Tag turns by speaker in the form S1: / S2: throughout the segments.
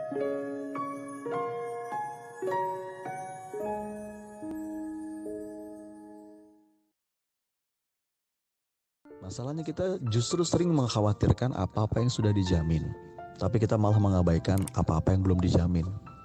S1: Masalahnya kita justru sering mengkhawatirkan apa-apa yang sudah dijamin, tapi kita malah mengabaikan apa-apa yang belum dijamin.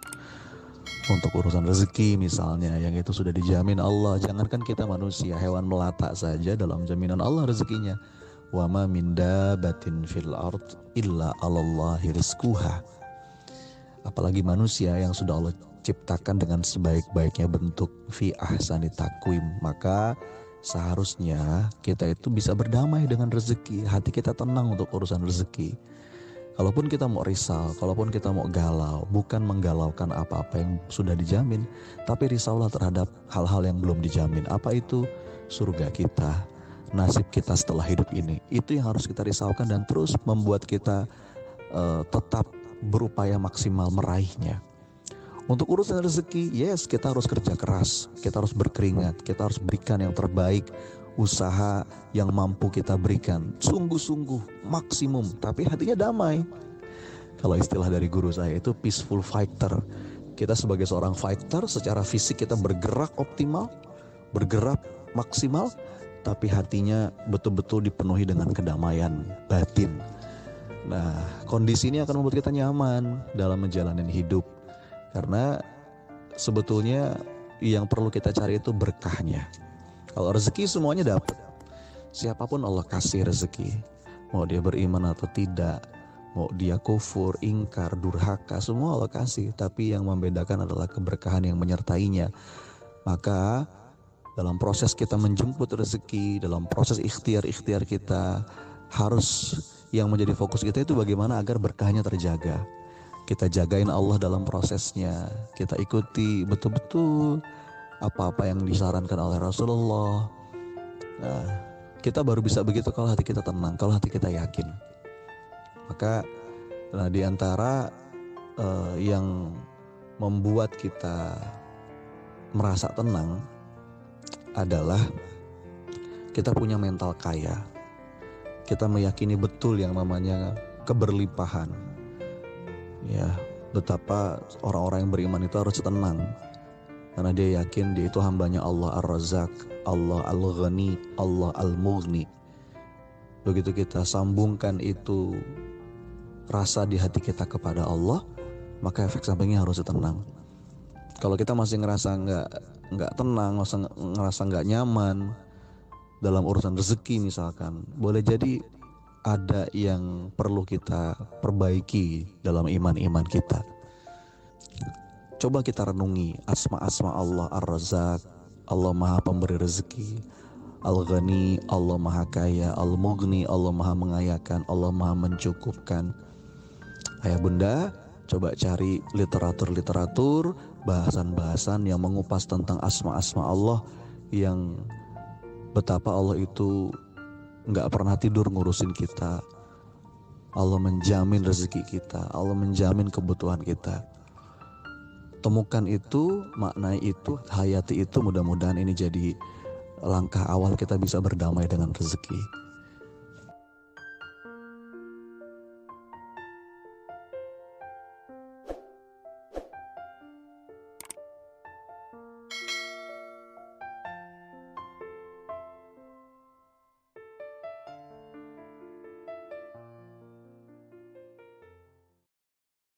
S1: Untuk urusan rezeki misalnya, yang itu sudah dijamin Allah. Jangankan kita manusia, hewan melata saja dalam jaminan Allah rezekinya. Wa ma min dabatin fil ard illa 'alallahi rizquha. Apalagi manusia yang sudah Allah ciptakan dengan sebaik-baiknya bentuk, fi ahsani taqwim. Maka seharusnya kita itu bisa berdamai dengan rezeki. Hati kita tenang untuk urusan rezeki. Kalaupun kita mau risau, kalaupun kita mau galau, bukan menggalaukan apa-apa yang sudah dijamin, tapi risaulah terhadap hal-hal yang belum dijamin. Apa itu? Surga kita, nasib kita setelah hidup ini. Itu yang harus kita risaukan dan terus membuat kita tetap berupaya maksimal meraihnya. Untuk urusan rezeki, yes, kita harus kerja keras, kita harus berkeringat, kita harus berikan yang terbaik, usaha yang mampu kita berikan, sungguh-sungguh, maksimum, tapi hatinya damai. Kalau istilah dari guru saya itu peaceful fighter. Kita sebagai seorang fighter, secara fisik kita bergerak optimal, bergerak maksimal, tapi hatinya betul-betul dipenuhi dengan kedamaian batin. Nah, kondisi ini akan membuat kita nyaman dalam menjalani hidup. Karena sebetulnya yang perlu kita cari itu berkahnya. Kalau rezeki semuanya dapat. Siapapun Allah kasih rezeki. Mau dia beriman atau tidak, mau dia kufur, ingkar, durhaka, semua Allah kasih. Tapi yang membedakan adalah keberkahan yang menyertainya. Maka dalam proses kita menjemput rezeki, dalam proses ikhtiar-ikhtiar kita, harus yang menjadi fokus kita itu bagaimana agar berkahnya terjaga. Kita jagain Allah dalam prosesnya. Kita ikuti betul-betul apa-apa yang disarankan oleh Rasulullah. Nah, kita baru bisa begitu kalau hati kita tenang, kalau hati kita yakin. Maka di antara yang membuat kita merasa tenang adalah kita punya mental kaya. Kita meyakini betul yang namanya keberlimpahan. Ya, betapa orang-orang yang beriman itu harus tenang. Karena dia yakin dia itu hambanya Allah Ar-Razzaq, Allah Al-Ghani, Allah Al-Mughni. Begitu kita sambungkan itu rasa di hati kita kepada Allah, maka efek sampingnya harus tenang. Kalau kita masih ngerasa nggak tenang, ngerasa nggak nyaman dalam urusan rezeki misalkan, boleh jadi ada yang perlu kita perbaiki dalam iman-iman kita. Coba kita renungi asma-asma Allah Ar-Razzaq, Allah Maha Pemberi Rezeki, Al-Ghani, Allah Maha Kaya, Al-Mughni, Allah Maha Mengayakan, Allah Maha Mencukupkan. Ayah bunda, coba cari literatur-literatur, bahasan-bahasan yang mengupas tentang asma-asma Allah, yang betapa Allah itu gak pernah tidur ngurusin kita. Allah menjamin rezeki kita, Allah menjamin kebutuhan kita. Temukan itu, maknai itu, hayati itu. Mudah-mudahan ini jadi langkah awal kita bisa berdamai dengan rezeki.